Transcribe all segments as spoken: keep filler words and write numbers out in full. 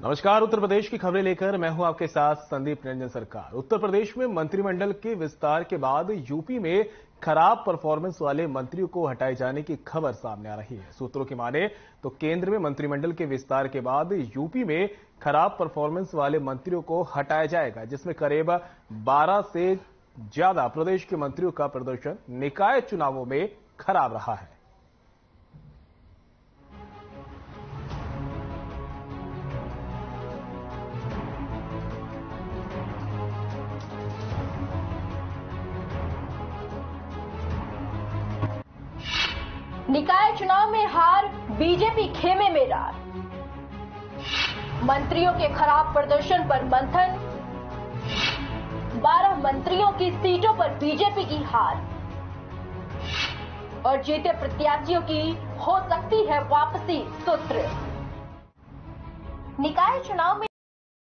नमस्कार। उत्तर प्रदेश की खबरें लेकर मैं हूं आपके साथ संदीप रंजन सरकार। उत्तर प्रदेश में मंत्रिमंडल के विस्तार के बाद यूपी में खराब परफॉर्मेंस वाले मंत्रियों को हटाए जाने की खबर सामने आ रही है। सूत्रों की माने तो केंद्र में मंत्रिमंडल के विस्तार के बाद यूपी में खराब परफॉर्मेंस वाले मंत्रियों को हटाया जाएगा, जिसमें करीब बारह से ज्यादा प्रदेश के मंत्रियों का प्रदर्शन निकाय चुनावों में खराब रहा है। निकाय चुनाव में हार, बीजेपी खेमे में रार। मंत्रियों के खराब प्रदर्शन पर मंथन, बारह मंत्रियों की सीटों पर बीजेपी की हार और जीते प्रत्याशियों की हो सकती है वापसी। सूत्र निकाय चुनाव में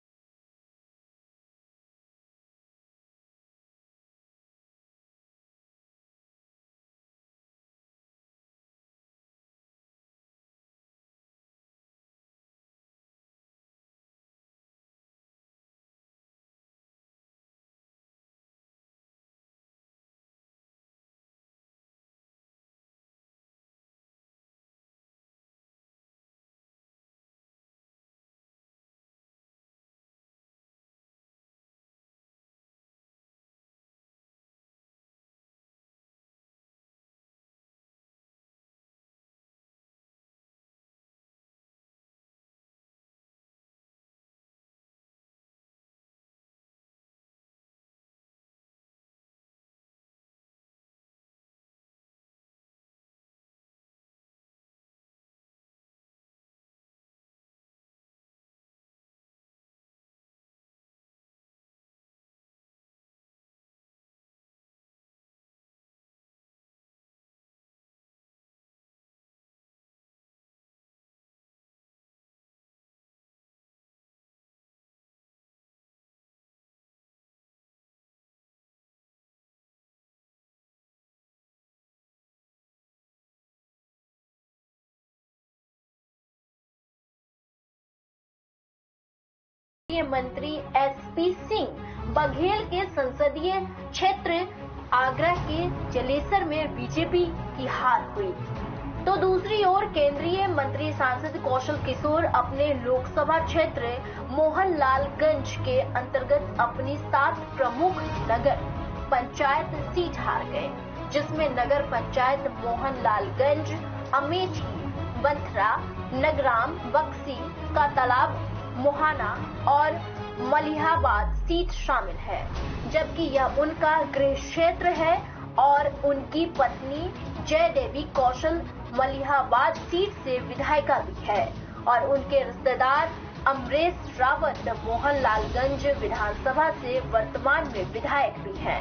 मंत्री एसपी सिंह बघेल के संसदीय क्षेत्र आगरा के जलेसर में बीजेपी की हार हुई, तो दूसरी ओर केंद्रीय मंत्री सांसद कौशल किशोर अपने लोकसभा क्षेत्र मोहनलालगंज के अंतर्गत अपनी सात प्रमुख नगर पंचायत सीट हार गए, जिसमें नगर पंचायत मोहनलालगंज, अमेठी, बंथरा, नगराम, बक्सी का तालाब, मोहाना और मलिहाबाद सीट शामिल है, जबकि यह उनका गृह क्षेत्र है और उनकी पत्नी जय देवी कौशल मलिहाबाद सीट से विधायिका भी है और उनके रिश्तेदार अमरेश रावत मोहनलालगंज विधानसभा से वर्तमान में विधायक भी हैं।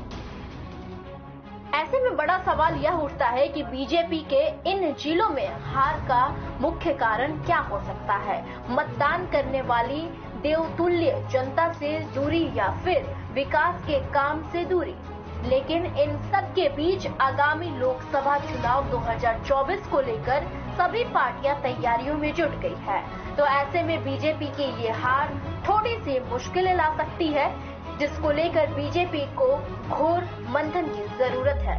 ऐसे में बड़ा सवाल यह उठता है कि बीजेपी के इन जिलों में हार का मुख्य कारण क्या हो सकता है। मतदान करने वाली देवतुल्य जनता से दूरी या फिर विकास के काम से दूरी। लेकिन इन सब के बीच आगामी लोकसभा चुनाव दो हज़ार चौबीस को लेकर सभी पार्टियां तैयारियों में जुट गई है, तो ऐसे में बीजेपी की ये हार थोड़ी सी मुश्किलें ला सकती है, जिसको लेकर बीजेपी को घोर मंथन की जरूरत है।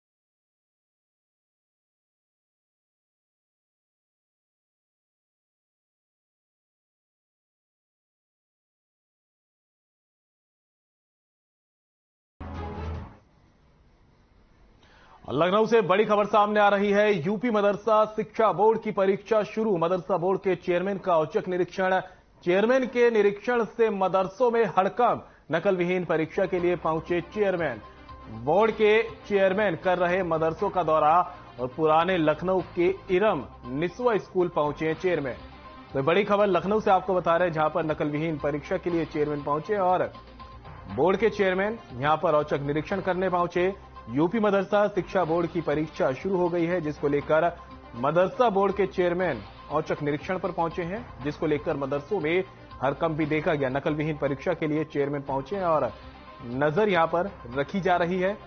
लखनऊ से बड़ी खबर सामने आ रही है। यूपी मदरसा शिक्षा बोर्ड की परीक्षा शुरू। मदरसा बोर्ड के चेयरमैन का औचक निरीक्षण। चेयरमैन के निरीक्षण से मदरसों में हड़कंप। नकल विहीन परीक्षा के लिए पहुंचे चेयरमैन। बोर्ड के चेयरमैन कर रहे मदरसों का दौरा और पुराने लखनऊ के इरम निस्वा स्कूल पहुंचे चेयरमैन। तो बड़ी खबर लखनऊ से आपको बता रहे हैं, जहां पर नकल विहीन परीक्षा के लिए चेयरमैन पहुंचे और बोर्ड के चेयरमैन यहां पर औचक निरीक्षण करने पहुंचे। यूपी मदरसा शिक्षा बोर्ड की परीक्षा शुरू हो गई है, जिसको लेकर मदरसा बोर्ड के चेयरमैन औचक निरीक्षण पर पहुंचे हैं, जिसको लेकर मदरसों में हड़कंप भी देखा गया। नकल विहीन परीक्षा के लिए चेयरमैन पहुंचे हैं और नजर यहां पर रखी जा रही है।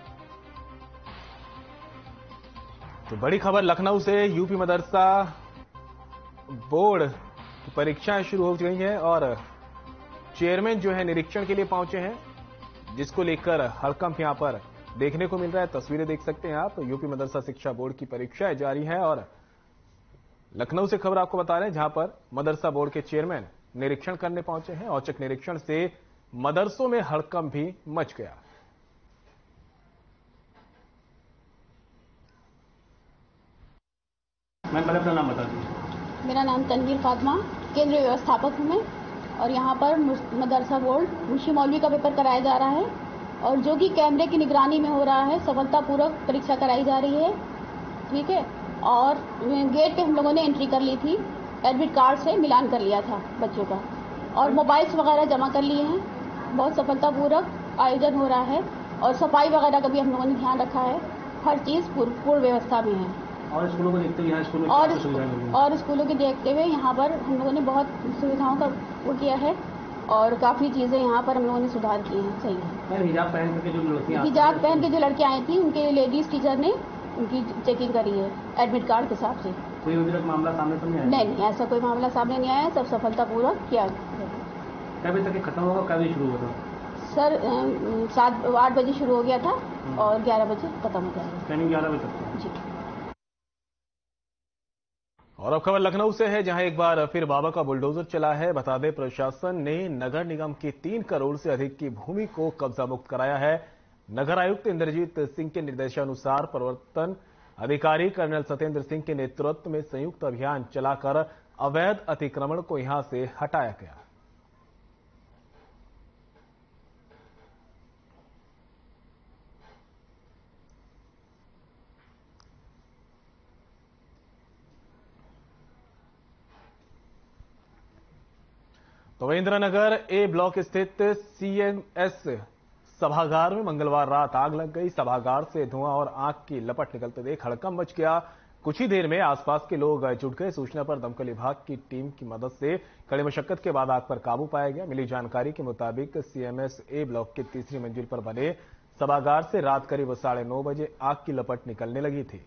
तो बड़ी खबर लखनऊ से, यूपी मदरसा बोर्ड की परीक्षाएं शुरू हो गई हैं और चेयरमैन जो है निरीक्षण के लिए पहुंचे हैं, जिसको लेकर हड़कंप यहां पर देखने को मिल रहा है। तस्वीरें देख सकते हैं आप। यूपी मदरसा शिक्षा बोर्ड की परीक्षाएं जारी हैं और लखनऊ से खबर आपको बता रहे हैं, जहां पर मदरसा बोर्ड के चेयरमैन निरीक्षण करने पहुंचे हैं। औचक निरीक्षण से मदरसों में हड़कंप भी मच गया। मैं पहले अपना नाम बता दूं। मेरा नाम तनवीर फातिमा, केंद्रीय व्यवस्थापक हूँ मैं और यहाँ पर मदरसा बोर्ड मुंशी मौलवी का पेपर कराया जा रहा है और जो कि कैमरे की निगरानी में हो रहा है। सफलतापूर्वक परीक्षा कराई जा रही है, ठीक है। और गेट पे हम लोगों ने एंट्री कर ली थी, एडमिट कार्ड से मिलान कर लिया था बच्चों का और मोबाइल्स वगैरह जमा कर लिए हैं। बहुत सफलतापूर्वक आयोजन हो रहा है और सफाई वगैरह का भी हम लोगों ने ध्यान रखा है। हर चीज़ पूर्ण व्यवस्था में है। और स्कूलों को देखते हुए यहाँ स्कूल में और क्या सुविधाएं मिली? और स्कूलों के देखते हुए यहाँ पर हम लोगों ने बहुत सुविधाओं का वो किया है और काफ़ी चीज़ें यहाँ पर हम लोगों ने सुधार किए हैं। सही है। हिजाब पहन करके जो लड़कियाँ हिजाब पहन के जो लड़कियाँ आई थी, उनके लेडीज टीचर ने उनकी चेकिंग करी है एडमिट कार्ड के हिसाब से। कोई अभी तक मामला सामने तो नहीं आया? नहीं नहीं, ऐसा कोई मामला सामने नहीं आया। सब सफलतापूर्वक किया। क्या बजे तक खत्म होगा, क्या बजे शुरू होगा? सर सात आठ बजे शुरू हो गया था और ग्यारह बजे खत्म हो जाएगा। ट्रेनिंग ग्यारह बजे तक जी। और अब खबर लखनऊ से है, जहां एक बार फिर बाबा का बुलडोजर चला है। बता दें, प्रशासन ने नगर निगम की तीन करोड़ से अधिक की भूमि को कब्जा मुक्त कराया है। नगर आयुक्त इंद्रजीत सिंह के निर्देशानुसार प्रवर्तन अधिकारी कर्नल सत्येंद्र सिंह के नेतृत्व में संयुक्त अभियान चलाकर अवैध अतिक्रमण को यहां से हटाया गया। तो इंदिरानगर ए ब्लॉक स्थित सीएमएस सभागार में मंगलवार रात आग लग गई। सभागार से धुआं और आग की लपट निकलते देख हड़कंप मच गया। कुछ ही देर में आसपास के लोग जुट गए। सूचना पर दमकल विभाग की टीम की मदद से कड़ी मशक्कत के बाद आग पर काबू पाया गया। मिली जानकारी के मुताबिक सीएमएस ए ब्लॉक के तीसरी मंजिल पर बने सभागार से रात करीब साढ़े नौ बजे आग की लपट निकलने लगी थी।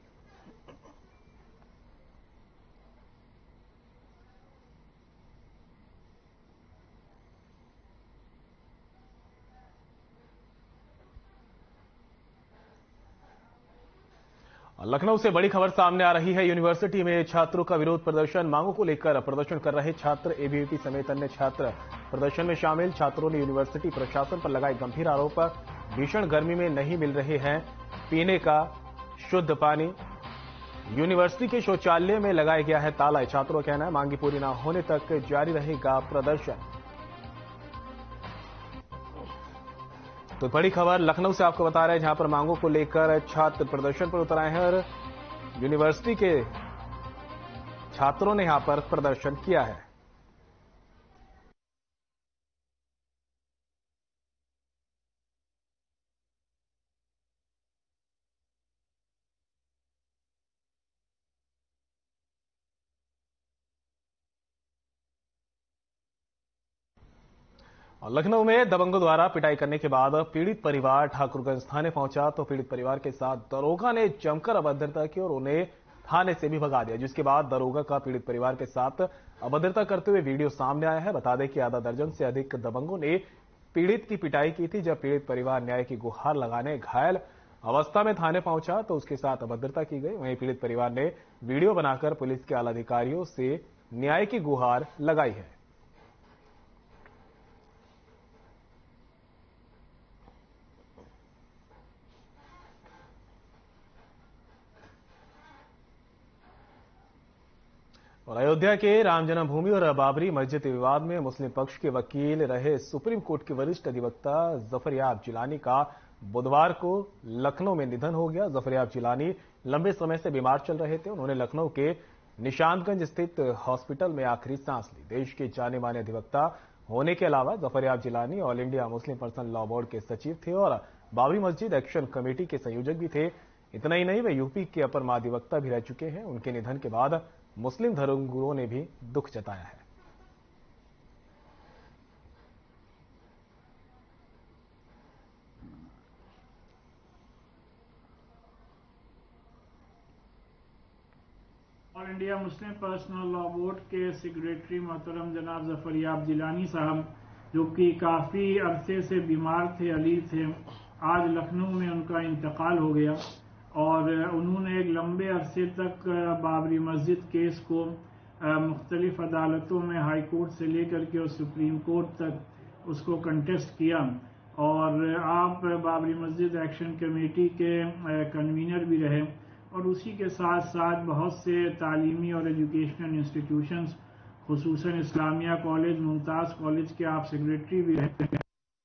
लखनऊ से बड़ी खबर सामने आ रही है। यूनिवर्सिटी में छात्रों का विरोध प्रदर्शन। मांगों को लेकर प्रदर्शन कर रहे छात्र, एबीवीपी समेत अन्य छात्र प्रदर्शन में शामिल। छात्रों ने यूनिवर्सिटी प्रशासन पर लगाए गंभीर आरोप। भीषण गर्मी में नहीं मिल रहे हैं पीने का शुद्ध पानी। यूनिवर्सिटी के शौचालय में लगाया गया है ताला। छात्रों का कहना है मांगी पूरी न होने तक जारी रहेगा प्रदर्शन। तो बड़ी खबर लखनऊ से आपको बता रहे हैं, जहां पर मांगों को लेकर छात्र प्रदर्शन पर उतर आए हैं और यूनिवर्सिटी के छात्रों ने यहां पर प्रदर्शन किया है। लखनऊ में दबंगों द्वारा पिटाई करने के बाद पीड़ित परिवार ठाकुरगंज थाने पहुंचा तो पीड़ित परिवार के साथ दरोगा ने जमकर अभद्रता की और उन्हें थाने से भी भगा दिया, जिसके बाद दरोगा का पीड़ित परिवार के साथ अभद्रता करते हुए वीडियो सामने आया है। बता दें कि आधा दर्जन से अधिक दबंगों ने पीड़ित की पिटाई की थी। जब पीड़ित परिवार न्याय की गुहार लगाने घायल अवस्था में थाने पहुंचा तो उसके साथ अभद्रता की गई। वहीं पीड़ित परिवार ने वीडियो बनाकर पुलिस के आला अधिकारियों से न्याय की गुहार लगाई है। और अयोध्या के राम जन्मभूमि और बाबरी मस्जिद विवाद में मुस्लिम पक्ष के वकील रहे सुप्रीम कोर्ट के वरिष्ठ अधिवक्ता जफरयाब जिलानी का बुधवार को लखनऊ में निधन हो गया। जफरयाब जिलानी लंबे समय से बीमार चल रहे थे। उन्होंने लखनऊ के निशांतगंज स्थित हॉस्पिटल में आखिरी सांस ली। देश के जाने माने अधिवक्ता होने के अलावा Zafaryab Jilani all India Muslim personal law board के सचिव थे और बाबरी मस्जिद एक्शन कमेटी के संयोजक भी थे। इतना ही नहीं, वे यूपी के अपर महाधिवक्ता भी रह चुके हैं। उनके निधन के बाद मुस्लिम धर्मगुरुओं ने भी दुख जताया है। All India Muslim personal law board के सेक्रेटरी मोहतरम जनाब जफरयाब जिलानी साहब, जो कि काफ़ी अरसे से बीमार थे, अलील थे, आज लखनऊ में उनका इंतकाल हो गया और उन्होंने एक लंबे अरसे तक बाबरी मस्जिद केस को मुख्तलिफ अदालतों में हाई कोर्ट से लेकर के और सुप्रीम कोर्ट तक उसको कंटेस्ट किया और आप बाबरी मस्जिद एक्शन कमेटी के कन्वीनर भी रहे और उसी के साथ साथ बहुत से तालीमी और एजुकेशनल इंस्टीट्यूशंस, खुसूसन इस्लामिया कॉलेज, मुमताज़ कॉलेज के आप सेक्रेटरी भी रहे।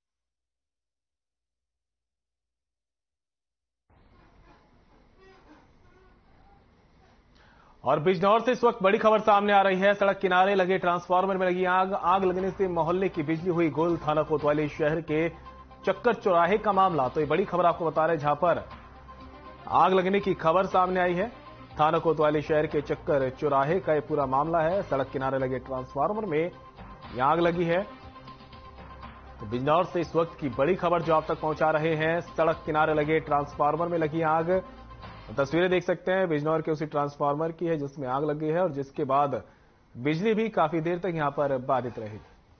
और बिजनौर से इस वक्त बड़ी खबर सामने आ रही है। सड़क किनारे लगे ट्रांसफार्मर में लगी आग आग लगने से मोहल्ले की बिजली हुई गुल। थाना कोतवाली शहर के चक्कर चौराहे का मामला। तो ये बड़ी खबर आपको बता रहे हैं, जहां पर आग लगने की खबर सामने आई है। थाना कोतवाली शहर के चक्कर चौराहे का ये पूरा मामला है। सड़क किनारे लगे ट्रांसफार्मर में यह आग लगी है। तो बिजनौर से इस वक्त की बड़ी खबर जो आप तक पहुंचा रहे हैं, सड़क किनारे लगे ट्रांसफार्मर में लगी आग। तस्वीरें देख सकते हैं बिजनौर के उसी ट्रांसफार्मर की है जिसमें आग लगी है और जिसके बाद बिजली भी काफी देर तक यहां पर बाधित रही।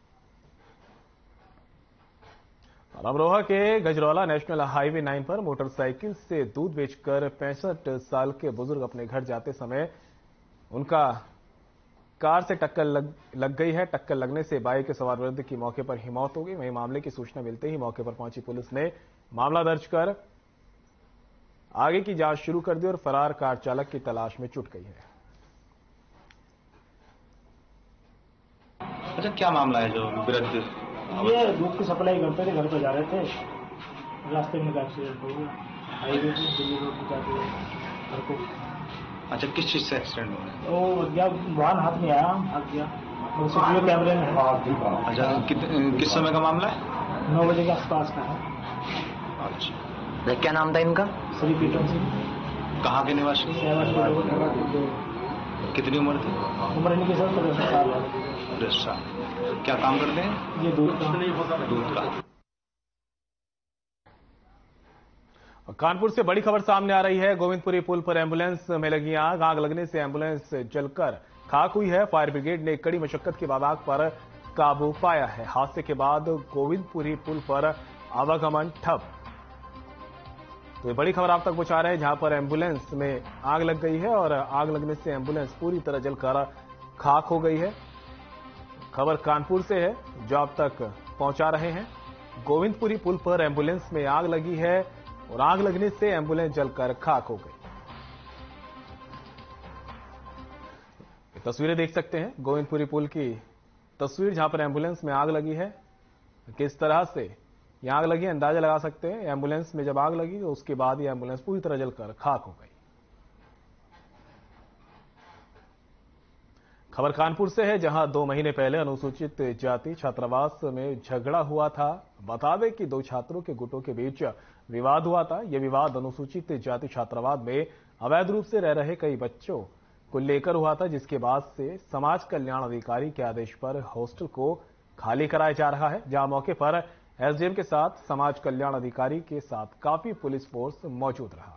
अमरोहा के गजरौला नेशनल हाईवे नाइन पर मोटरसाइकिल से दूध बेचकर पैंसठ साल के बुजुर्ग अपने घर जाते समय उनका कार से टक्कर लग, लग गई है। टक्कर लगने से बाइक के सवार वृद्ध की मौके पर ही मौत हो गई। वहीं मामले की सूचना मिलते ही मौके पर पहुंची पुलिस ने मामला दर्ज कर आगे की जांच शुरू कर दी और फरार कार चालक की तलाश में जुट गई है। अच्छा, क्या मामला है जो वृद्ध? ये दूध की सप्लाई करते थे, घर पे जा रहे थे, रास्ते में एक्सीडेंट हो गया। हाईवे पे दिल्ली रोड पे जाते हुए घर को। अच्छा, किस चीज से एक्सीडेंट हुआ? वो जब वाहन हाथ में आया, भाग गया। सीसीटीवी कैमरे में है। अच्छा, कित, किस समय का मामला है? नौ बजे के आसपास का है। अच्छा, क्या नाम था इनका? श्री पीटन सिंह। कहाँ के निवासी? कितनी उम्र थी? उम्र इनकी सर तिरसठ साल है। तिरसठ साल। क्या काम करते हैं? ये दूध का दूध का। कानपुर से बड़ी खबर सामने आ रही है। गोविंदपुरी पुल पर एम्बुलेंस में लगी आग आग लगने से एम्बुलेंस जलकर खाक हुई है। फायर ब्रिगेड ने कड़ी मशक्कत के बाद आग पर काबू पाया है। हादसे के बाद गोविंदपुरी पुल पर आवागमन ठप। तो ये बड़ी खबर आप तक पहुंचा रहे हैं, जहां पर एम्बुलेंस में आग लग गई है और आग लगने से एम्बुलेंस पूरी तरह जलकर खाक हो गई है। खबर कानपुर से है जो आप तक पहुंचा रहे हैं। गोविंदपुरी पुल पर एम्बुलेंस में आग लगी है और आग लगने से एम्बुलेंस जलकर खाक हो गई। तस्वीरें देख सकते हैं गोविंदपुरी पुल की तस्वीर, जहां पर एम्बुलेंस में आग लगी है। किस तरह से यह आग लगी अंदाजा लगा सकते हैं। एम्बुलेंस में जब आग लगी तो उसके बाद यह एम्बुलेंस पूरी तरह जलकर खाक हो गई। खबर कानपुर से है, जहां दो महीने पहले अनुसूचित जाति छात्रावास में झगड़ा हुआ था। बता दें कि दो छात्रों के गुटों के बीच विवाद हुआ था। यह विवाद अनुसूचित जाति छात्रावास में अवैध रूप से रह रहे कई बच्चों को लेकर हुआ था, जिसके बाद से समाज कल्याण अधिकारी के आदेश पर हॉस्टल को खाली कराया जा रहा है, जहां मौके पर एसडीएम के साथ समाज कल्याण अधिकारी के साथ काफी पुलिस फोर्स मौजूद रहा।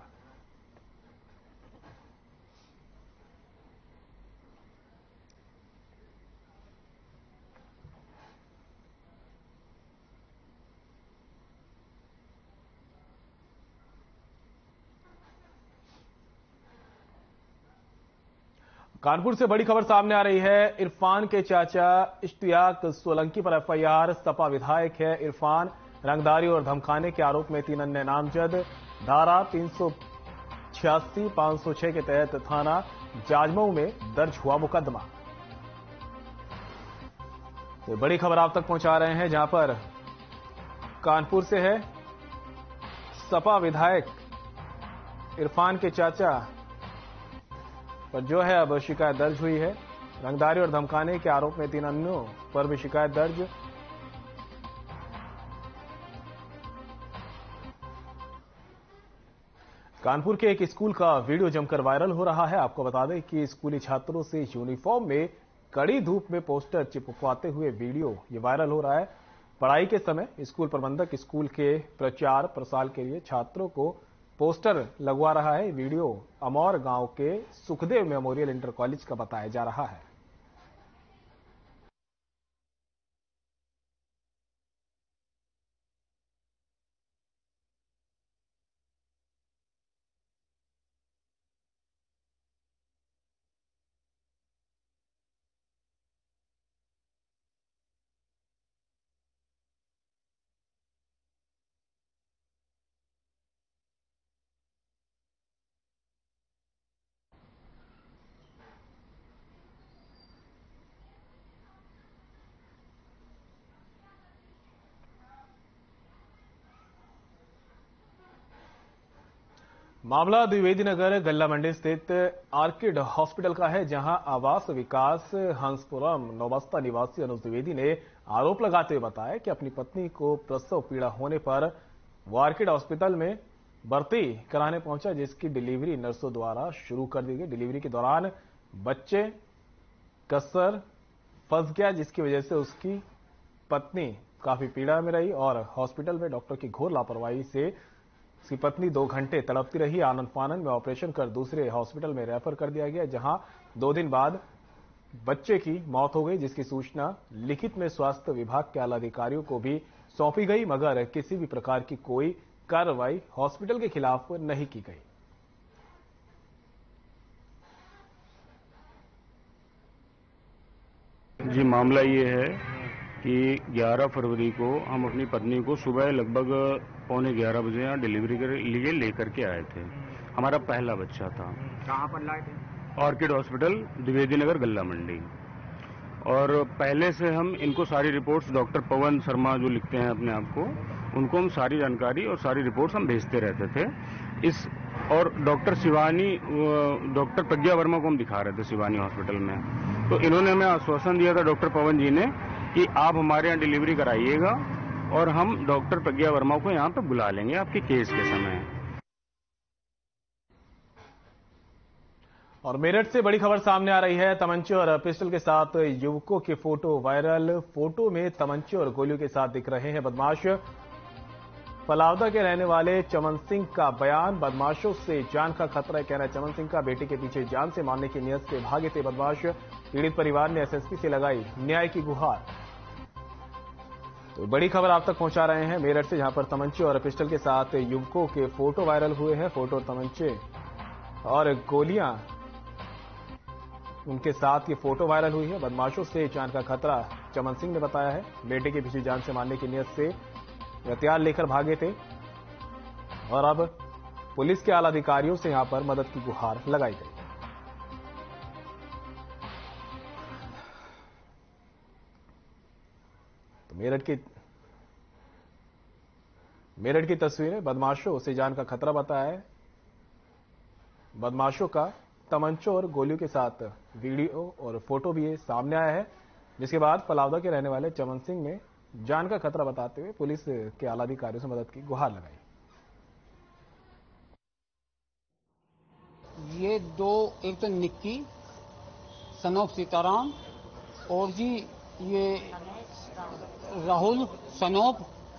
कानपुर से बड़ी खबर सामने आ रही है। इरफान के चाचा इश्तियाक सोलंकी पर एफआईआर। सपा विधायक है इरफान। रंगदारी और धमकाने के आरोप में तीन अन्य नामजद। धारा तीन सौ छियासी पांच सौ छह के तहत थाना जाजमऊ में दर्ज हुआ मुकदमा। तो बड़ी खबर आप तक पहुंचा रहे हैं, जहां पर कानपुर से है। सपा विधायक इरफान के चाचा पर जो है अब शिकायत दर्ज हुई है। रंगदारी और धमकाने के आरोप में तीन अन्यों पर भी शिकायत दर्ज। कानपुर के एक स्कूल का वीडियो जमकर वायरल हो रहा है। आपको बता दें कि स्कूली छात्रों से यूनिफॉर्म में कड़ी धूप में पोस्टर चिपकवाते हुए वीडियो ये वायरल हो रहा है। पढ़ाई के समय स्कूल प्रबंधक स्कूल के प्रचार प्रसार के लिए छात्रों को पोस्टर लगवा रहा है। वीडियो अमौर गांव के सुखदेव मेमोरियल इंटर कॉलेज का बताया जा रहा है। मामला द्विवेदी नगर गल्ला मंडी स्थित आर्किड हॉस्पिटल का है, जहां आवास विकास हंसपुरम नौबस्ता निवासी अनुज द्विवेदी ने आरोप लगाते हुए बताया कि अपनी पत्नी को प्रसव पीड़ा होने पर वो आर्किड हॉस्पिटल में भर्ती कराने पहुंचा, जिसकी डिलीवरी नर्सों द्वारा शुरू कर दी गई। डिलीवरी के दौरान बच्चे कसर फंस गया, जिसकी वजह से उसकी पत्नी काफी पीड़ा में रही और हॉस्पिटल में डॉक्टर की घोर लापरवाही से उसकी पत्नी दो घंटे तड़पती रही। आनंद फानन में ऑपरेशन कर दूसरे हॉस्पिटल में रेफर कर दिया गया, जहां दो दिन बाद बच्चे की मौत हो गई, जिसकी सूचना लिखित में स्वास्थ्य विभाग के आला अधिकारियों को भी सौंपी गई, मगर किसी भी प्रकार की कोई कार्रवाई हॉस्पिटल के खिलाफ नहीं की गई। जी, मामला ये है कि ग्यारह फरवरी को हम अपनी पत्नी को सुबह लगभग पौने ग्यारह बजे यहाँ डिलीवरी के लिए लेकर के आए थे। हमारा पहला बच्चा था। कहाँ पर लाए थे? ऑर्किड हॉस्पिटल द्विवेदी नगर गल्ला मंडी। और पहले से हम इनको सारी रिपोर्ट्स डॉक्टर पवन शर्मा जो लिखते हैं अपने आप को, उनको हम सारी जानकारी और सारी रिपोर्ट्स हम भेजते रहते थे। इस और डॉक्टर शिवानी डॉक्टर प्रज्ञा वर्मा को हम दिखा रहे थे शिवानी हॉस्पिटल में। तो इन्होंने हमें आश्वासन दिया था डॉक्टर पवन जी ने कि आप हमारे यहाँ डिलीवरी कराइएगा और हम डॉक्टर प्रज्ञा वर्मा को यहाँ पे बुला लेंगे आपके केस के समय। और मेरठ से बड़ी खबर सामने आ रही है। तमंचे और पिस्टल के साथ युवकों के फोटो वायरल। फोटो में तमंचे और गोलियों के साथ दिख रहे हैं बदमाश। फलावदा के रहने वाले चमन सिंह का बयान, बदमाशों से जान का खतरा है। कहना है चमन सिंह का, बेटे के पीछे जान से मारने की नियत से भागे थे बदमाश। पीड़ित परिवार ने एसएसपी से लगाई न्याय की गुहार। तो बड़ी खबर आप तक पहुंचा रहे हैं मेरठ से, जहां पर तमंचे और पिस्टल के साथ युवकों के फोटो वायरल हुए हैं। फोटो तमंचे और गोलियां, उनके साथ ये फोटो वायरल हुई है। बदमाशों से जान का खतरा चमन सिंह ने बताया है। बेटे के पीछे जान से मारने की नियत से हथियार लेकर भागे थे और अब पुलिस के आला अधिकारियों से यहां पर मदद की गुहार लगाई गई। तो मेरठ की मेरठ की तस्वीरें, बदमाशों से जान का खतरा बताया है। बदमाशों का तमंचों और गोलियों के साथ वीडियो और फोटो भी सामने आया है, जिसके बाद फलावदा के रहने वाले चमन सिंह ने जान का खतरा बताते हुए पुलिस के आला अधिकारियों से मदद की गुहार लगाई। ये दो, एक तो निक्की सनोप सीताराम और जी ये राहुल सनोप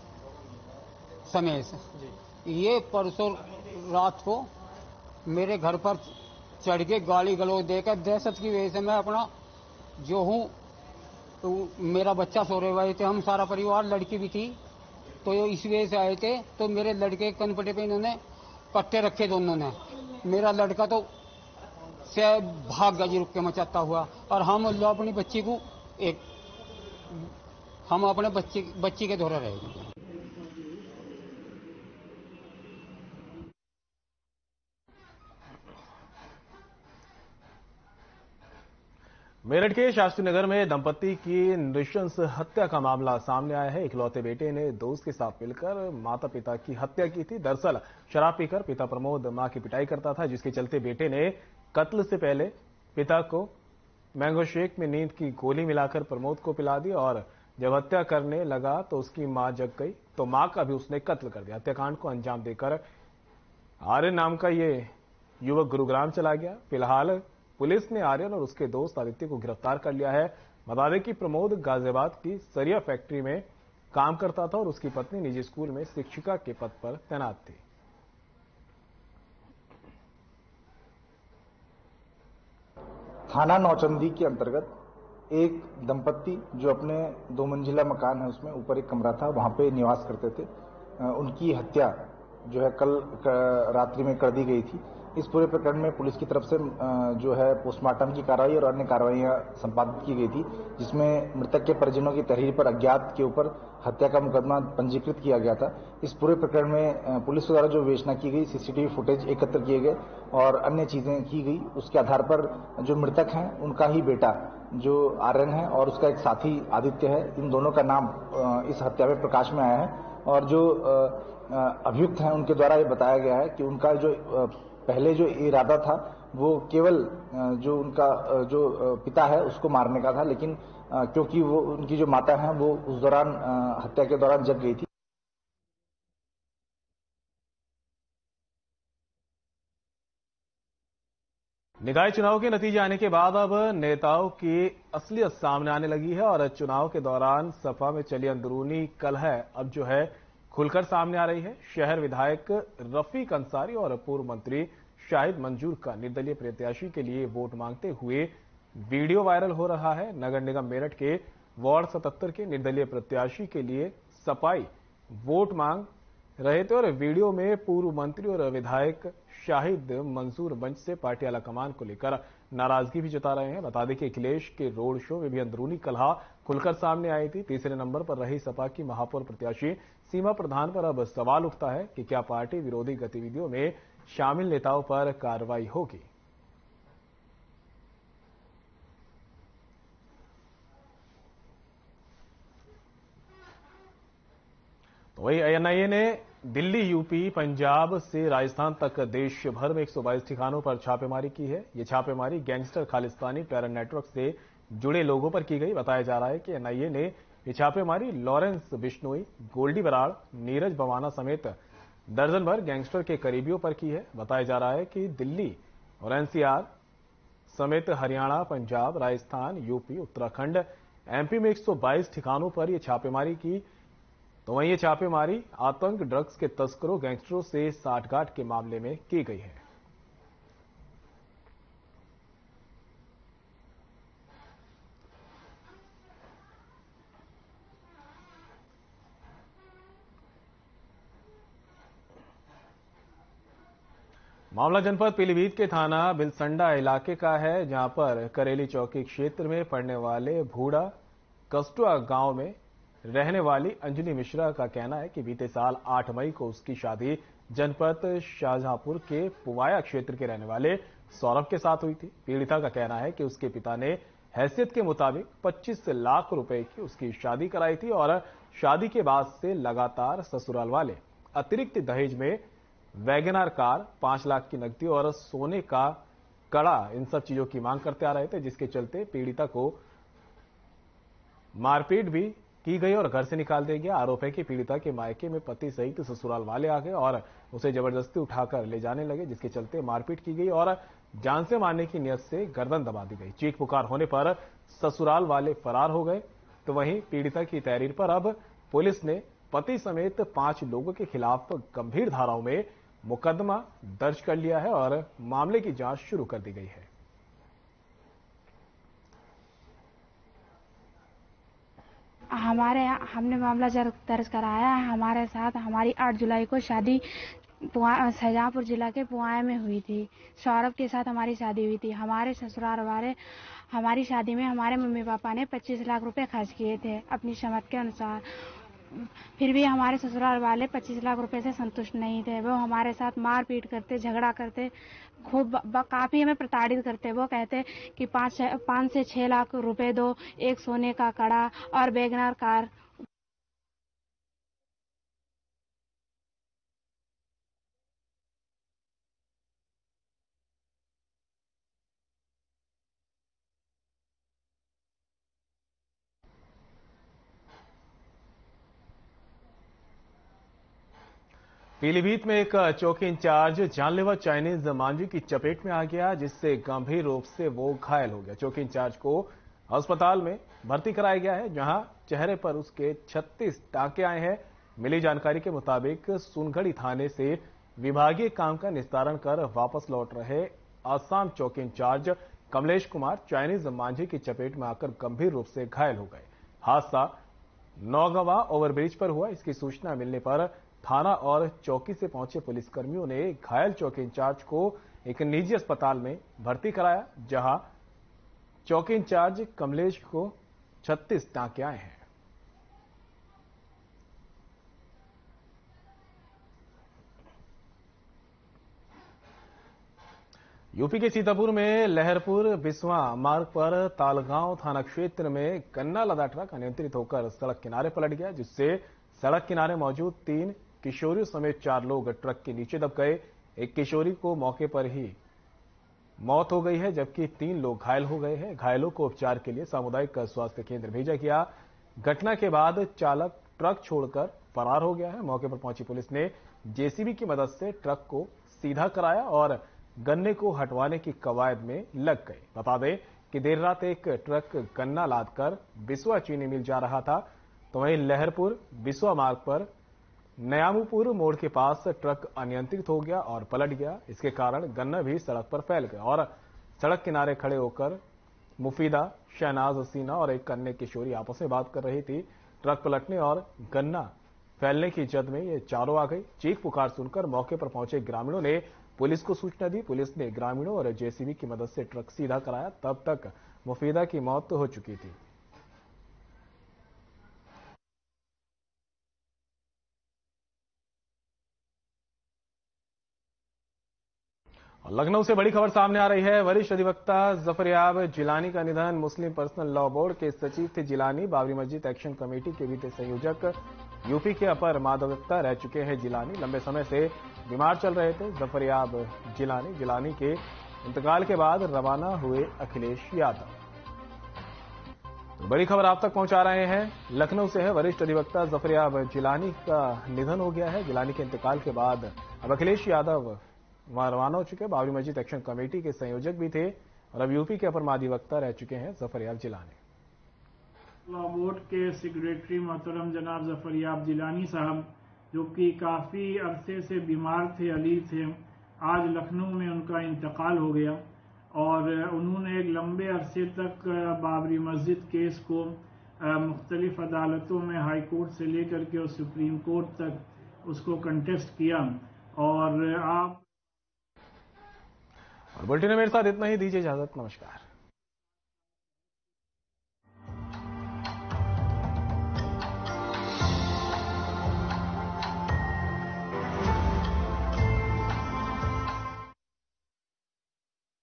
समेश, ये परसों रात को मेरे घर पर चढ़ के गाली गलौज देकर दहशत की वजह से मैं अपना जो हूँ, तो मेरा बच्चा सो रहे थे, हम सारा परिवार, लड़की भी थी, तो इस वजह से आए थे। तो मेरे लड़के कनपटे पे इन्होंने पट्टे रखे दोनों ने। मेरा लड़का तो से भाग गया जी रुक के मचाता हुआ, और हम अपनी बच्ची को एक हम अपने बच्ची बच्ची के दौरा रहे गए। मेरठ के शास्त्री नगर में दंपति की नृशंस हत्या का मामला सामने आया है। इकलौते बेटे ने दोस्त के साथ मिलकर माता पिता की हत्या की थी। दरअसल शराब पीकर पिता प्रमोद मां की पिटाई करता था, जिसके चलते बेटे ने कत्ल से पहले पिता को मैंगो शेक में नींद की गोली मिलाकर प्रमोद को पिला दी और जब हत्या करने लगा तो उसकी मां जग गई, तो मां का भी उसने कत्ल कर दिया। हत्याकांड को अंजाम देकर आर्यन नाम का ये युवक गुरुग्राम चला गया। फिलहाल पुलिस ने आर्यन और उसके दोस्त आदित्य को गिरफ्तार कर लिया है। बता दें कि प्रमोद गाजियाबाद की सरिया फैक्ट्री में काम करता था और उसकी पत्नी निजी स्कूल में शिक्षिका के पद पर तैनात थी। थाना नौचंदी के अंतर्गत एक दंपत्ति जो अपने दो मंजिला मकान है उसमें ऊपर एक कमरा था, वहां पे निवास करते थे, उनकी हत्या जो है कल रात्रि में कर दी गई थी। इस पूरे प्रकरण में पुलिस की तरफ से जो है पोस्टमार्टम की कार्रवाई और अन्य कार्रवाइयां संपादित की गई थी, जिसमें मृतक के परिजनों की तहरीर पर अज्ञात के ऊपर हत्या का मुकदमा पंजीकृत किया गया था। इस पूरे प्रकरण में पुलिस द्वारा जो विवेचना की गई, सीसीटीवी फुटेज एकत्र किए गए और अन्य चीजें की गई। उसके आधार पर जो मृतक हैं उनका ही बेटा जो आर्यन है और उसका एक साथी आदित्य है, इन दोनों का नाम इस हत्या में प्रकाश में आया है। और जो अभियुक्त हैं उनके द्वारा ये बताया गया है कि उनका जो पहले जो इरादा था वो केवल जो उनका जो पिता है उसको मारने का था, लेकिन क्योंकि वो उनकी जो माता है वो उस दौरान हत्या के दौरान जग गई थी। निकाय चुनाव के नतीजे आने के बाद अब नेताओं की असलियत सामने आने लगी है और चुनाव के दौरान सपा में चली अंदरूनी कलह अब जो है खुलकर सामने आ रही है। शहर विधायक रफीक अंसारी और पूर्व मंत्री शाहिद मंजूर का निर्दलीय प्रत्याशी के लिए वोट मांगते हुए वीडियो वायरल हो रहा है। नगर निगम मेरठ के वार्ड सतहत्तर के निर्दलीय प्रत्याशी के लिए सपाई वोट मांग रहे थे और वीडियो में पूर्व मंत्री और विधायक शाहिद मंसूर मंच से पार्टी आलाकमान को लेकर नाराजगी भी जता रहे हैं। बता दें कि अखिलेश के रोड शो में भी अंदरूनी कलह खुलकर सामने आई थी। तीसरे नंबर पर रही सपा की महापौर प्रत्याशी सीमा प्रधान पर अब सवाल उठता है कि क्या पार्टी विरोधी गतिविधियों में शामिल नेताओं पर कार्रवाई होगी। तो वही एनआईए ने दिल्ली, यूपी, पंजाब से राजस्थान तक देश भर में एक सौ बाईस ठिकानों पर छापेमारी की है। ये छापेमारी गैंगस्टर खालिस्तानी टेरर नेटवर्क से जुड़े लोगों पर की गई। बताया जा रहा है कि एनआईए ने ये छापेमारी लॉरेंस बिश्नोई, गोल्डी बराड़, नीरज बवाना समेत दर्जन भर गैंगस्टर के करीबियों पर की है। बताया जा रहा है कि दिल्ली और एनसीआर समेत हरियाणा, पंजाब, राजस्थान, यूपी, उत्तराखंड, एमपी में एक सौ बाईस ठिकानों पर यह छापेमारी की। तो वहीं ये छापेमारी आतंक, ड्रग्स के तस्करों, गैंगस्टरों से साठगांठ के मामले में की गई है। मामला जनपद पीलीभीत के थाना बिलसंडा इलाके का है, जहां पर करेली चौकी क्षेत्र में पड़ने वाले भूड़ा कस्टुआ गांव में रहने वाली अंजलि मिश्रा का कहना है कि बीते साल आठ मई को उसकी शादी जनपद शाहजहांपुर के पुवाया क्षेत्र के रहने वाले सौरभ के साथ हुई थी। पीड़िता का कहना है कि उसके पिता ने हैसियत के मुताबिक पच्चीस लाख रुपए की उसकी शादी कराई थी और शादी के बाद से लगातार ससुराल वाले अतिरिक्त दहेज में वैगनआर कार, पांच लाख की नकदी और सोने का कड़ा, इन सब चीजों की मांग करते आ रहे थे, जिसके चलते पीड़िता को मारपीट भी की गई और घर से निकाल दिया गया। आरोप है कि पीड़िता के मायके में पति सहित ससुराल वाले आ गए और उसे जबरदस्ती उठाकर ले जाने लगे, जिसके चलते मारपीट की गई और जान से मारने की नियत से गर्दन दबा दी गई। चीख पुकार होने पर ससुराल वाले फरार हो गए। तो वहीं पीड़िता की तहरीर पर अब पुलिस ने पति समेत पांच लोगों के खिलाफ गंभीर धाराओं में मुकदमा दर्ज कर लिया है और मामले की जांच शुरू कर दी गई है। हमारे हमने मामला दर्ज कराया है। हमारे साथ हमारी आठ जुलाई को शादी शाहजहांपुर जिला के पुवाया में हुई थी। सौरभ के साथ हमारी शादी हुई थी। हमारे ससुराल वाले हमारी शादी में हमारे मम्मी पापा ने पच्चीस लाख रुपए खर्च किए थे अपनी समझ के अनुसार। फिर भी हमारे ससुराल वाले पच्चीस लाख रुपए से संतुष्ट नहीं थे। वो हमारे साथ मारपीट करते, झगड़ा करते, खूब काफी हमें प्रताड़ित करते। वो कहते कि पाँच पाँच से छह लाख रुपए दो, एक सोने का कड़ा और वैगनआर कार। पीलीभीत में एक चौकी इंचार्ज जानलेवा चाइनीज मांझी की चपेट में आ गया, जिससे गंभीर रूप से वो घायल हो गया। चौकी इंचार्ज को अस्पताल में भर्ती कराया गया है, जहां चेहरे पर उसके छत्तीस टांके आए हैं। मिली जानकारी के मुताबिक सुनगढ़ी थाने से विभागीय काम का निस्तारण कर वापस लौट रहे आसाम चौकी इंचार्ज कमलेश कुमार चाइनीज मांझी की चपेट में आकर गंभीर रूप से घायल हो गए। हादसा नौगवा ओवरब्रिज पर हुआ। इसकी सूचना मिलने पर थाना और चौकी से पहुंचे पुलिसकर्मियों ने घायल चौकी इंचार्ज को एक निजी अस्पताल में भर्ती कराया, जहां चौकी इंचार्ज कमलेश को छत्तीस टांके आए हैं। यूपी के सीतापुर में लहरपुर बिस्वा मार्ग पर तालगांव थाना क्षेत्र में गन्ना लदा ट्रक अनियंत्रित होकर सड़क किनारे पलट गया, जिससे सड़क किनारे मौजूद तीन किशोरियों समेत चार लोग ट्रक के नीचे दब गए। एक किशोरी को मौके पर ही मौत हो गई है, जबकि तीन लोग घायल हो गए हैं। घायलों को उपचार के लिए सामुदायिक स्वास्थ्य केंद्र भेजा गया। घटना के बाद चालक ट्रक छोड़कर फरार हो गया है। मौके पर पहुंची पुलिस ने जेसीबी की मदद से ट्रक को सीधा कराया और गन्ने को हटवाने की कवायद में लग गए। बता दें कि देर रात एक ट्रक गन्ना लादकर बिस्वा चीनी मिल जा रहा था, तो वहीं लहरपुर बिस्वा मार्ग पर नयामुपुर मोड़ के पास ट्रक अनियंत्रित हो गया और पलट गया। इसके कारण गन्ना भी सड़क पर फैल गया और सड़क किनारे खड़े होकर मुफीदा, शहनाज हसीना और एक अन्य किशोरी आपस में बात कर रही थी। ट्रक पलटने और गन्ना फैलने की जद में ये चारों आ गई। चीख पुकार सुनकर मौके पर पहुंचे ग्रामीणों ने पुलिस को सूचना दी। पुलिस ने ग्रामीणों और जेसीबी की मदद से ट्रक सीधा कराया। तब तक मुफीदा की मौत तो हो चुकी थी। और लखनऊ से बड़ी खबर सामने आ रही है। वरिष्ठ अधिवक्ता जफरयाब जिलानी का निधन। मुस्लिम पर्सनल लॉ बोर्ड के सचिव थे जिलानी। बाबरी मस्जिद एक्शन कमेटी के भी थे संयोजक। यूपी के अपर महाधिवक्ता रह चुके हैं जिलानी। लंबे समय से बीमार चल रहे थे जफरयाब जिलानी। जिलानी के इंतकाल के बाद रवाना हुए अखिलेश यादव। तो बड़ी खबर आप तक पहुंचा रहे हैं, लखनऊ से है। वरिष्ठ अधिवक्ता जफरयाब जिलानी का निधन हो गया है। जिलानी के इंतकाल के बाद अब अखिलेश यादव वहां रवाना हो चुके। बाबरी मस्जिद एक्शन कमेटी के संयोजक भी थे और अब यूपी के अपर महाधिवक्ता रह चुके हैं जफरयाब जिलानी। लॉ बोर्ड के सेक्रेटरी मोहतरम जनाब जफरयाब जिलानी साहब, जो कि काफ़ी अरसे से बीमार थे, अलील थे, आज लखनऊ में उनका इंतकाल हो गया और उन्होंने एक लंबे अरसे तक बाबरी मस्जिद केस को मुख्तलिफ अदालतों में हाई कोर्ट से लेकर के और सुप्रीम कोर्ट तक उसको कंटेस्ट किया। और आप और बुलेटिन में मेरे साथ इतना ही। दीजिए इजाजत। नमस्कार।